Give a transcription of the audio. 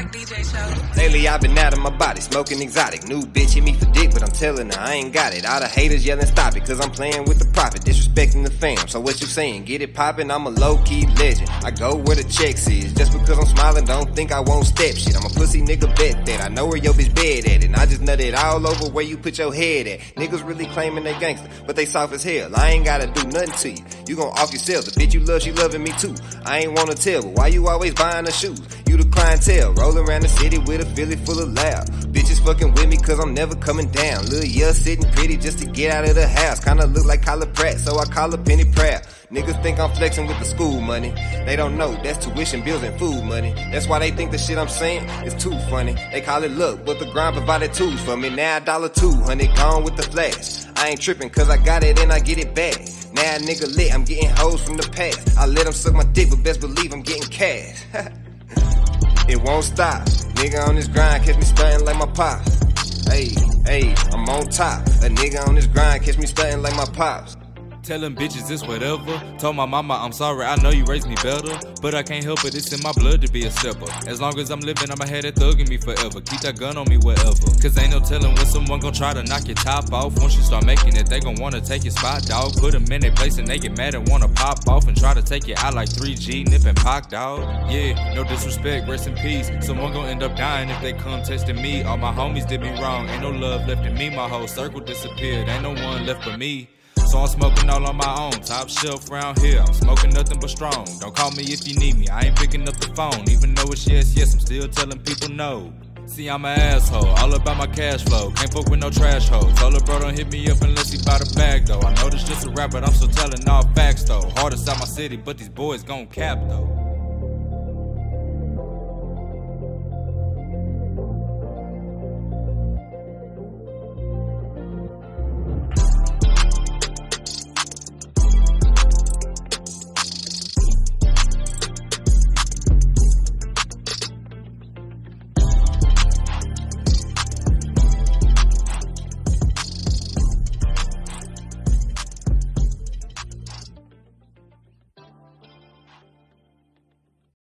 DJ show. Lately I've been out of my body, smoking exotic. New bitch hit me for dick, but I'm telling her I ain't got it. All the haters yelling stop it, cause I'm playing with the profit, disrespecting the fam. So what you saying? Get it poppin', I'm a low-key legend. I go where the checks is. Just because I'm smiling, don't think I won't step shit. I'm a pussy nigga, bet that. I know where your bitch bed at, and I just nutted all over where you put your head at. Niggas really claiming they gangster, but they soft as hell. I ain't gotta do nothing to you. You gon' off yourself. The bitch you love, she loving me too. I ain't wanna tell, but why you always buying the shoes? You the clientele, rolling around the city with a Philly full of loud. Bitches fucking with me cause I'm never coming down. Lil' yeah, sitting pretty just to get out of the house. Kinda look like Kyla Pratt, so I call her Penny Proud. Niggas think I'm flexing with the school money. They don't know, that's tuition bills and food money. That's why they think the shit I'm saying is too funny. They call it luck, but the grind provided tools for me. Now $200, gone with the flash. I ain't tripping cause I got it and I get it back. Now a nigga lit, I'm getting hoes from the past. I let them suck my dick, but best believe I'm getting cash. It won't stop. Nigga on this grind, catch me stunting like my pops. Hey, I'm on top. A nigga on this grind, catch me stunting like my pops. Telling bitches it's whatever. Told my mama I'm sorry, I know you raised me better, but I can't help it, it's in my blood to be a stepper. As long as I'm living, I'ma have that thug in me forever. Keep that gun on me wherever, cause ain't no telling when someone gon' try to knock your top off. Once you start making it, they gon' wanna take your spot, dog. Put them in their place and they get mad and wanna pop off and try to take you out like 3G, nip and Pac, dog. Yeah, no disrespect, rest in peace. Someone gon' end up dying if they come testing me. All my homies did me wrong, ain't no love left in me. My whole circle disappeared, ain't no one left but me. So I'm smoking all on my own, top shelf round here. I'm smoking nothing but strong. Don't call me if you need me, I ain't picking up the phone. Even though it's yes, I'm still telling people no. See, I'm an asshole, all about my cash flow. Can't fuck with no trash hoes. Told her bro don't hit me up unless he buy the bag though. I know this just a rap, but I'm still telling all facts though. Hardest out my city, but these boys gon' cap though.